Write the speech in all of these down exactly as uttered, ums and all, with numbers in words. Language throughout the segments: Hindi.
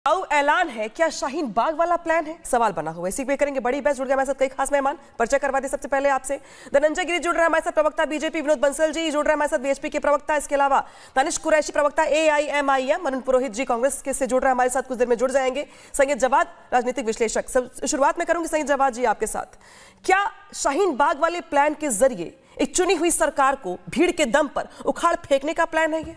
ऐलान है क्या शाहीन बाग वाला प्लान है? सवाल बना हुआ है। इसी पे करेंगे बड़ी बहस। जुड़ गए हमारे साथ कई खास मेहमान। परिचय करवा दे सबसे पहले आपसे। धनंजय गिरी जुड़ रहे हैं हमारे साथ, प्रवक्ता बीजेपी। विनोद बंसल जी जुड़ रहे हैं हमारे साथ, बीएचपी के प्रवक्ता। इसके अलावा दानिश कुरैशी, प्रवक्ता एआईएमआईएम। अरुण पुरोहित जी कांग्रेस के से जुड़ रहे हैं हमारे साथ, कुछ देर में जुड़ जाएंगे। सैयद जवाद, राजनीतिक विश्लेषक। शुरुआत में करूंगी सैयद जवाद जी आपके साथ। क्या शाहीन बाग वाले प्लान के जरिए एक चुनी हुई सरकार को भीड़ के दम पर उखाड़ फेंकने का प्लान है ये?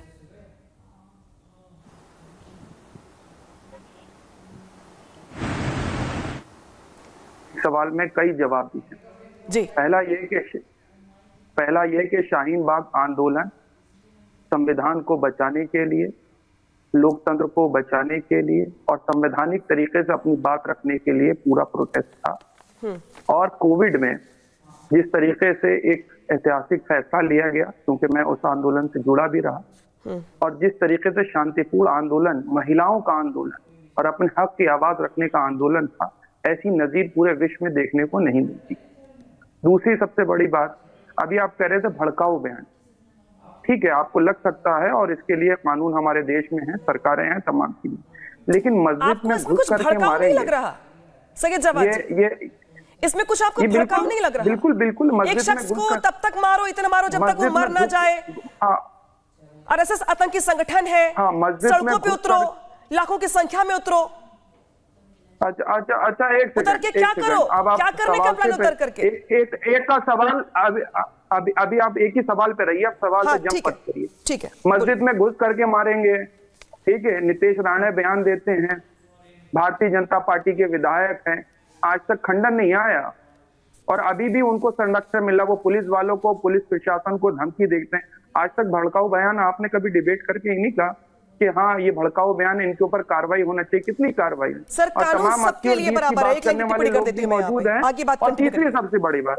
सवाल में कई जवाब दिए जी। पहला ये कि पहला ये कि शाहीन बाग आंदोलन संविधान को बचाने के लिए, लोकतंत्र को बचाने के लिए और संवैधानिक तरीके से अपनी बात रखने के लिए पूरा प्रोटेस्ट था। और कोविड में जिस तरीके से एक ऐतिहासिक फैसला लिया गया, क्योंकि मैं उस आंदोलन से जुड़ा भी रहा, और जिस तरीके से शांतिपूर्ण आंदोलन, महिलाओं का आंदोलन और अपने हक की आवाज रखने का आंदोलन था, ऐसी नजीर पूरे विश्व में देखने को नहीं मिलती। दूसरी सबसे बड़ी बात, अभी आप कह रहे थे भड़काऊ बयान। ठीक है, आपको लग सकता है और इसके लिए कानून हमारे देश में है, सरकारें हैं, तमाम चीजें, लेकिन मस्जिद में घुस करके मारे लग रहा सैयद जवाद ये ये इसमें कुछ आपको भड़काऊ नहीं लग रहा? बिल्कुल बिल्कुल। एक शख्स को तब तक मारो, इतना मारो जब तक वो मर ना जाए। आरएसएस आतंकी संगठन है, सड़कों पे उतरो, लाखों की संख्या में उतरो। अच्छा अच्छा अच्छा एक उतर के क्या करो? अब आप क्या करने का प्लान उतर करके? एक एक एक का सवाल, अभी अभी अभी आप एक ही सवाल पे रहिए, आप सवाल हाँ, पे जंप मत करिए। ठीक है। मस्जिद में घुस करके मारेंगे, ठीक है। नीतीश राणे बयान देते हैं, भारतीय जनता पार्टी के विधायक हैं, आज तक खंडन नहीं आया और अभी भी उनको संरक्षण मिला। वो पुलिस वालों को, पुलिस प्रशासन को धमकी देते हैं। आज तक भड़काऊ बयान आपने कभी डिबेट करके ही नहीं कहा कि हाँ ये भड़काऊ बयान है, इनके ऊपर कार्रवाई होना चाहिए। कितनी कार्रवाई? सर, और तमाम सबके लिए बराबर है, एक करने वाले लोग भी मौजूद हैं। और तीसरी सबसे बड़ी बात,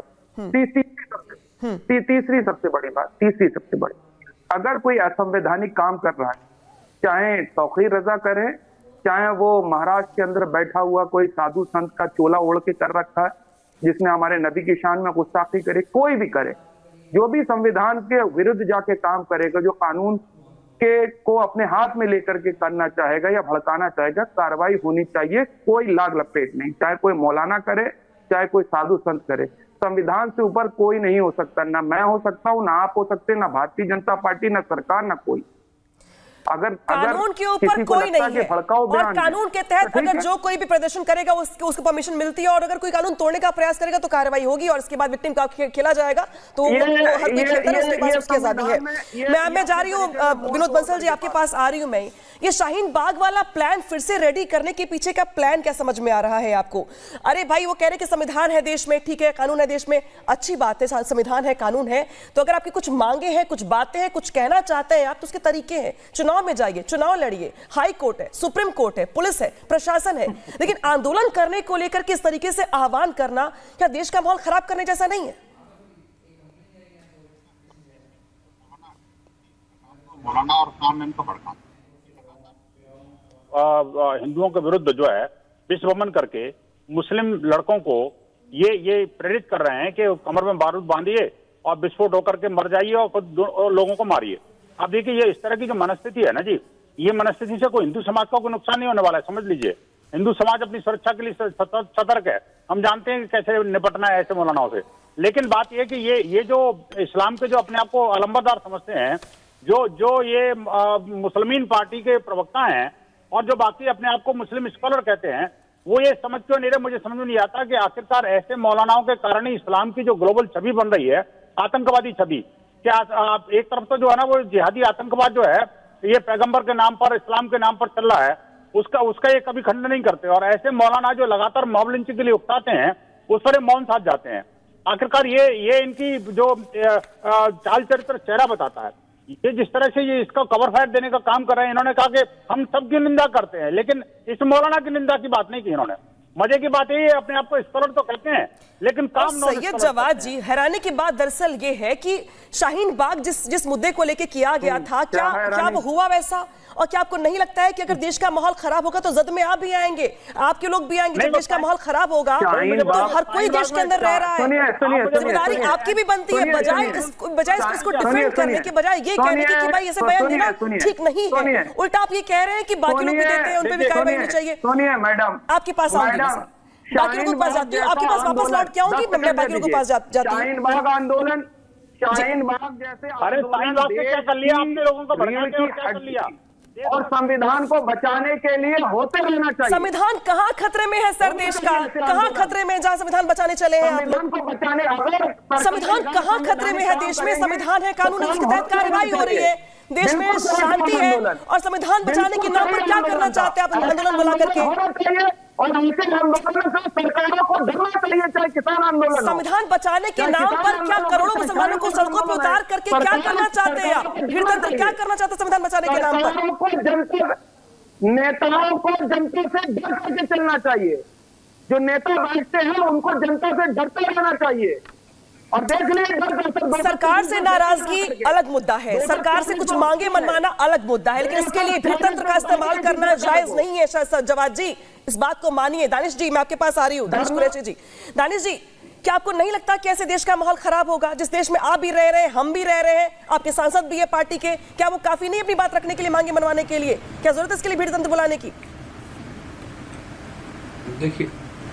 तीसरी सबसे बड़ी बात तीसरी सबसे बड़ी अगर कोई असंवैधानिक काम कर रहा है, चाहे तौकीर रजा करे, चाहे वो महाराष्ट्र के अंदर बैठा हुआ कोई साधु संत का चोला ओढ़ के कर रखा है, जिसने हमारे नबी की शान में गुस्ताखी करे, कोई भी करे, जो भी संविधान के विरुद्ध जाके काम करेगा, जो कानून के को अपने हाथ में लेकर के करना चाहेगा या भड़काना चाहेगा, कार्रवाई होनी चाहिए। कोई लाग लपेट नहीं, चाहे कोई मौलाना करे, चाहे कोई साधु संत करे। संविधान से ऊपर कोई नहीं हो सकता, ना मैं हो सकता हूं, ना आप हो सकते, ना भारतीय जनता पार्टी, ना सरकार, ना कोई। अगर कानून के ऊपर कोई नहीं है और कानून के तहत अगर जो कोई भी प्रदर्शन करेगा उसको उसको परमिशन मिलती है, और अगर कोई कानून तोड़ने का प्रयास करेगा तो कार्रवाई होगी और इसके बाद विक्टिम का खेला जाएगा। तो हर कोई खेलता है, उसके पास उसकी आजादी है। मैं मैं जा रही हूँ विनोद बंसल जी, आपके पास आ रही हूँ मैं। ये शाहीन बाग वाला प्लान फिर से रेडी करने के पीछे का प्लान क्या समझ में आ रहा है आपको? अरे भाई, वो कह रहे कि संविधान है देश में, ठीक है, कानून है देश में, अच्छी बात है, संविधान है, कानून है, तो अगर आपकी कुछ मांगे हैं, कुछ बातें हैं, कुछ कहना चाहते हैं आप, तो उसके तरीके हैं। चुनाव में जाइए, चुनाव लड़िए, हाई कोर्ट है, सुप्रीम कोर्ट है, पुलिस है, प्रशासन है, लेकिन आंदोलन करने को लेकर किस तरीके से आह्वान करना क्या देश का माहौल खराब करने जैसा नहीं है? मौलाना और कानून को भड़का हिंदुओं के विरुद्ध जो है विश्वमन करके मुस्लिम लड़कों को ये ये प्रेरित कर रहे हैं कि कमर में बारूद बांधिए और विस्फोट होकर के मर जाइए और खुद लोगों को मारिए। आप देखिए, ये इस तरह की जो मनस्थिति है ना जी, ये मनस्थिति से कोई हिंदू समाज का कोई नुकसान नहीं होने वाला है, समझ लीजिए। हिंदू समाज अपनी सुरक्षा के लिए सतर्क है, हम जानते हैं कि कैसे निपटना है ऐसे मौलानाओं से। लेकिन बात यह कि ये ये जो इस्लाम के जो अपने आप को अलंबरदार समझते हैं, जो जो ये मुस्लिमीन पार्टी के प्रवक्ता हैं और जो बाकी अपने आप को मुस्लिम स्कॉलर कहते हैं, वो ये समझ क्यों नहीं रहे, मुझे समझ में नहीं आता कि आखिरकार ऐसे मौलानाओं के कारण ही इस्लाम की जो ग्लोबल छवि बन रही है, आतंकवादी छवि, क्या आप एक तरफ तो जो है ना वो जिहादी आतंकवाद जो है ये पैगंबर के नाम पर, इस्लाम के नाम पर चल रहा है, उसका उसका ये कभी खंडन नहीं करते, और ऐसे मौलाना जो लगातार मॉब लिंचिंग के लिए उकसाते हैं उस पर मौन साध जाते हैं। आखिरकार ये ये इनकी जो चाल चरित्र चेहरा बताता है। ये जिस तरह से ये इसका कवर फायर देने का काम कर रहे हैं, इन्होंने कहा कि हम सबकी निंदा करते हैं, लेकिन इस मौलाना की निंदा की बात नहीं की इन्होंने। मजे की बात ये अपने आप को स्कॉलर तो कहते हैं, लेकिन काम सैयद जवाद जी, हैरानी की बात दरअसल ये है कि शाहीन बाग जिस जिस मुद्दे को लेके किया गया था, क्या क्या वो हुआ वैसा? और क्या आपको नहीं लगता है कि अगर देश का माहौल खराब होगा तो जद में आप भी आएंगे, आपके लोग भी आएंगे? जब देश का माहौल खराब होगा तो हर कोई देश के अंदर रह रहा है, जिम्मेदारी आपकी भी बनती है। बजाय बजाय इसको डिफेंड करने के बजाय ये कहने की कि भाई ऐसे बयान देना ठीक नहीं है, उल्टा आप ये कह रहे हैं कि बाकी लोग भी देते हैं, उन पर भी कार्रवाई होनी चाहिए। सुनिए मैडम, आपके पास आऊंगी, बाकी लोगों के पास जाती हूँ, आपके पास वापस लौट के आऊंगी, मैं बाकी लोगों के पास जाती हूँ। शाहीन बाग आंदोलन, शाहीन बाग जैसे अरे शाहीन बाग ने क्या कर लिया? आपने लोगों को भड़का के और क्या कर लिया? और संविधान को बचाने के लिए होते रहना चाहिए। संविधान कहाँ खतरे में है सर? देश का कहाँ खतरे में, जहाँ संविधान बचाने चले हैं आप लोग? को बचाने अगर संविधान कहाँ खतरे में है? देश में संविधान है, कानून है, उसके तहत कार्रवाई हो रही है, देश में शांति है, और संविधान बचाने के नाम पर क्या करना चाहते हैं आप आंदोलन बुला करके? और उनके आंदोलन से सरकारों को डरना चाहिए, चाहे किसान आंदोलन। संविधान बचाने के नाम पर क्या करोड़ों मुसलमानों को सड़कों पर उतार करके क्या करना चाहते हैं आप? गणतंत्र क्या करना चाहते हैं संविधान बचाने के नाम पर? जनता, नेताओं को जनता से डर करके चलना चाहिए। जो नेता बैठते हैं उनको जनता से डरते रहना चाहिए। और देख लीजिए, सरकार से नाराजगी अलग मुद्दा है, सरकार से कुछ मांगे मनवाना अलग मुद्दा है, लेकिन इसके लिए गणतंत्र का इस्तेमाल करना जायज नहीं है। जवाद जी, इस बात को मानिए। दानिश जी, मैं आपके पास आ रही हूँ। दानिश कुरैशी जी, दानिश जी, क्या आपको नहीं लगता कि ऐसे देश का माहौल खराब होगा? जिस देश में आप भी रह रहे हैं, हम भी रह रहे हैं, आपके सांसद भी है पार्टी के, क्या वो काफी नहीं अपनी बात रखने के लिए, मांगे मनवाने के लिए? क्या जरूरत है इसके लिए भीड़ तंत्र बुलाने की? देखिए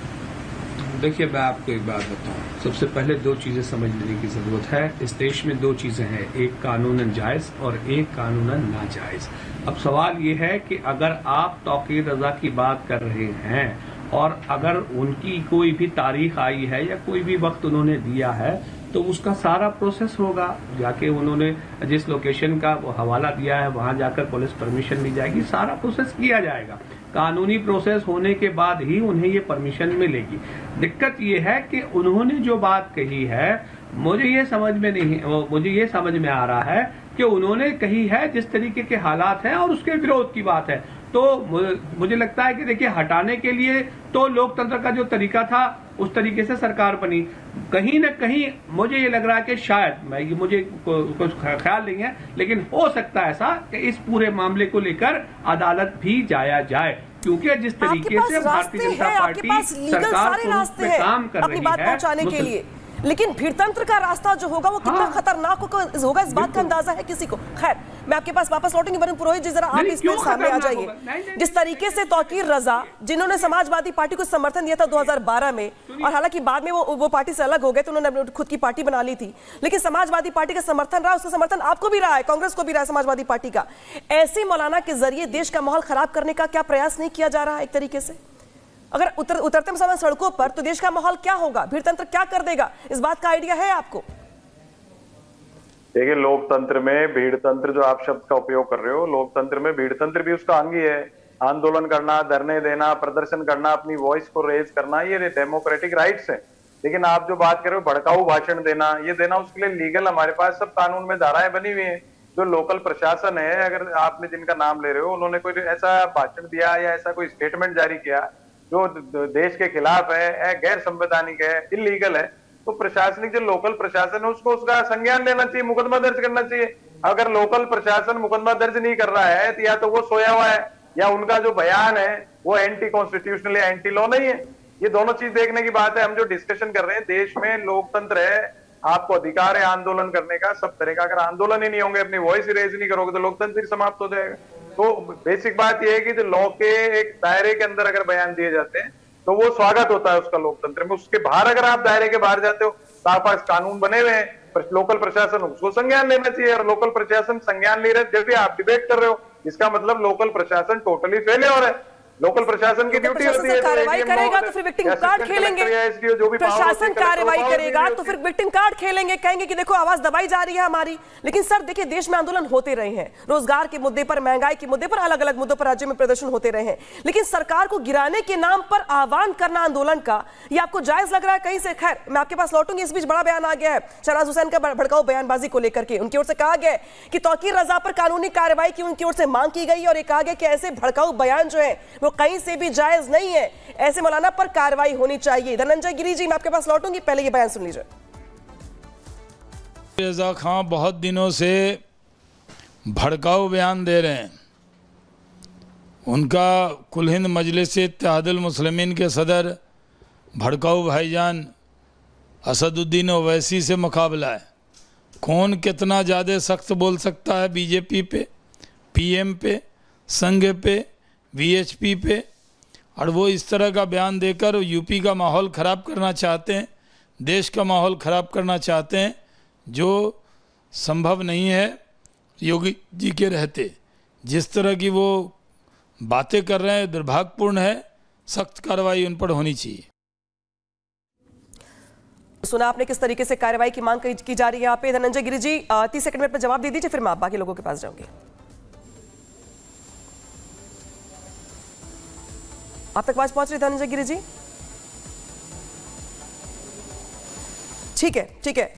देखिए मैं आपको एक बात बताऊं, सबसे पहले दो चीजें समझ लेने की जरूरत है। इस देश में दो चीजें हैं, एक कानूनन जायज और एक कानूनन नाजायज। अब सवाल ये है कि अगर आप तौकीर रजा की बात कर रहे हैं और अगर उनकी कोई भी तारीख आई है या कोई भी वक्त उन्होंने दिया है तो उसका सारा प्रोसेस होगा। जाके उन्होंने जिस लोकेशन का वो हवाला दिया है वहां जाकर पुलिस परमिशन ली जाएगी, सारा प्रोसेस किया जाएगा। कानूनी प्रोसेस होने के बाद ही उन्हें ये परमिशन मिलेगी। दिक्कत ये है कि उन्होंने जो बात कही है, मुझे ये समझ में नहीं, मुझे ये समझ में आ रहा है कि उन्होंने कही है जिस तरीके के हालात हैं और उसके विरोध की बात है। तो मुझे लगता है कि देखिए, हटाने के लिए तो लोकतंत्र का जो तरीका था उस तरीके से सरकार बनी। कहीं न कहीं मुझे ये लग रहा है कि शायद, मैं मुझे कुछ ख्याल नहीं है, लेकिन हो सकता है ऐसा कि इस पूरे मामले को लेकर अदालत भी जाया जाए, क्योंकि जिस तरीके से भारतीय जनता पार्टी सरकार को काम कर रही है पहुंचाने के लिए, लेकिन भीड़तंत्र का रास्ता जो होगा वो कितना हाँ। खतरनाक होगा, इस बात का अंदाजा है किसी को? खैर, मैं आपके पास वापस लौटूंगी। वरुण पुरोहित जी, जरा आप इस पर सामने आ जाइए। जिस तरीके से तौकीर रजा, जिन्होंने समाजवादी पार्टी को समर्थन दिया था दो हज़ार बारह में, और हालांकि बाद में वो वो पार्टी से अलग हो गए तो उन्होंने खुद की पार्टी बना ली थी, लेकिन समाजवादी पार्टी का समर्थन रहा, उसका समर्थन आपको भी रहा है, कांग्रेस को भी रहा है, समाजवादी पार्टी का। ऐसे मौलाना के जरिए देश का माहौल खराब करने का क्या प्रयास नहीं किया जा रहा है? एक तरीके से अगर उतर, उतरते मुसलमान सड़कों पर तो देश का माहौल क्या होगा, भीड़तंत्र क्या कर देगा, इस बात का आइडिया है आपको? देखिए, लोकतंत्र में भीड़तंत्र, जो आप शब्द का उपयोग कर रहे हो, लोकतंत्र में भीड़तंत्र भी उसका अंग ही है। आंदोलन करना, धरने देना, प्रदर्शन करना, अपनी वॉइस को रेज करना, ये डेमोक्रेटिक राइट्स है। लेकिन आप जो बात कर रहे हो, भड़काऊ भाषण देना, ये देना, उसके लिए लीगल हमारे पास सब कानून में धाराएं बनी हुई है। जो लोकल प्रशासन है, अगर आपने जिनका नाम ले रहे हो, उन्होंने कोई ऐसा भाषण दिया या ऐसा कोई स्टेटमेंट जारी किया जो देश के खिलाफ है, गैर संवैधानिक है, इलीगल है, तो प्रशासनिक जो लोकल प्रशासन है उसको उसका संज्ञान लेना चाहिए, मुकदमा दर्ज करना चाहिए। अगर लोकल प्रशासन मुकदमा दर्ज नहीं कर रहा है तो या तो वो सोया हुआ है या उनका जो बयान है वो एंटी कॉन्स्टिट्यूशनल या एंटी लॉ नहीं है। ये दोनों चीज देखने की बात है। हम जो डिस्कशन कर रहे हैं, देश में लोकतंत्र है, आपको अधिकार है आंदोलन करने का, सब तरह का। अगर आंदोलन ही नहीं होंगे, अपनी वॉइस रेज नहीं करोगे तो लोकतंत्र ही समाप्त हो जाएगा। तो बेसिक बात यह है कि जो लॉ के एक दायरे के अंदर अगर बयान दिए जाते हैं तो वो स्वागत होता है उसका लोकतंत्र में। उसके बाहर अगर आप दायरे के बाहर जाते हो तो आपके पास कानून बने हुए हैं, लोकल प्रशासन उसको संज्ञान लेना चाहिए। और लोकल प्रशासन संज्ञान ले रहे, जब भी आप डिबेट कर रहे हो, इसका मतलब लोकल प्रशासन टोटली फेलियर है। लोकल प्रशासन की ड्यूटी होती है कार्रवाई करेगा तो फिर विक्टिम कार्ड खेलेंगे, प्रशासन कार्रवाई करेगा तो फिर विक्टिम कार्ड खेलेंगे, कहेंगे कि देखो आवाज दबाई जा रही है हमारी। लेकिन सर देखिए, देश में आंदोलन होते रहे हैं, रोजगार के मुद्दे पर, महंगाई के मुद्दे पर, अलग अलग मुद्दों पर राज्यों में प्रदर्शन होते रहे हैं, लेकिन सरकार को गिराने के नाम पर आह्वान करना आंदोलन का, ये आपको जायज लग रहा है कहीं से? खैर, मैं आपके पास लौटूंगी। इस बीच बड़ा बयान आ गया है शहनाज हुसैन का, भड़काऊ बयानबाजी को लेकर के उनकी ओर से कहा गया कि तौकीर रजा पर कानूनी कार्रवाई की उनकी ओर से मांग की गई और ये कहा गया कि ऐसे भड़काऊ बयान जो है वो कहीं से भी जायज नहीं है। ऐसे मौलाना पर कार्रवाई होनी चाहिए। धनंजय गिरी जी, मैं आपके पास लौटूंगी, पहले ये बयान सुन लीजिए। रजा खां बहुत दिनों से भड़काऊ बयान दे रहे हैं। उनका कुल हिंद मजलिस इत्तेहादुल मुस्लिमीन के सदर भड़काऊ भाईजान असदुद्दीन ओवैसी से मुकाबला है। कौन कितना ज़्यादा सख्त बोल सकता है बीजेपी पे, पीएम पे, संघ पे, वीएचपी पे, और वो इस तरह का बयान देकर यूपी का माहौल ख़राब करना चाहते हैं, देश का माहौल ख़राब करना चाहते हैं, जो संभव नहीं है योगी जी के रहते। जिस तरह की वो बातें कर रहे हैं दुर्भाग्यपूर्ण है, सख्त कार्रवाई उन पर होनी चाहिए। सुना आपने किस तरीके से कार्रवाई की मांग की जा रही है यहाँ पे। धनंजय गिरी जी, तीस सेकंड में अपना जवाब दे दीजिए, फिर मैं आप बाकी लोगों के पास जाऊंगी। आप तक आवाज पहुंच रही धनंजय गिरी जी? ठीक है, ठीक है।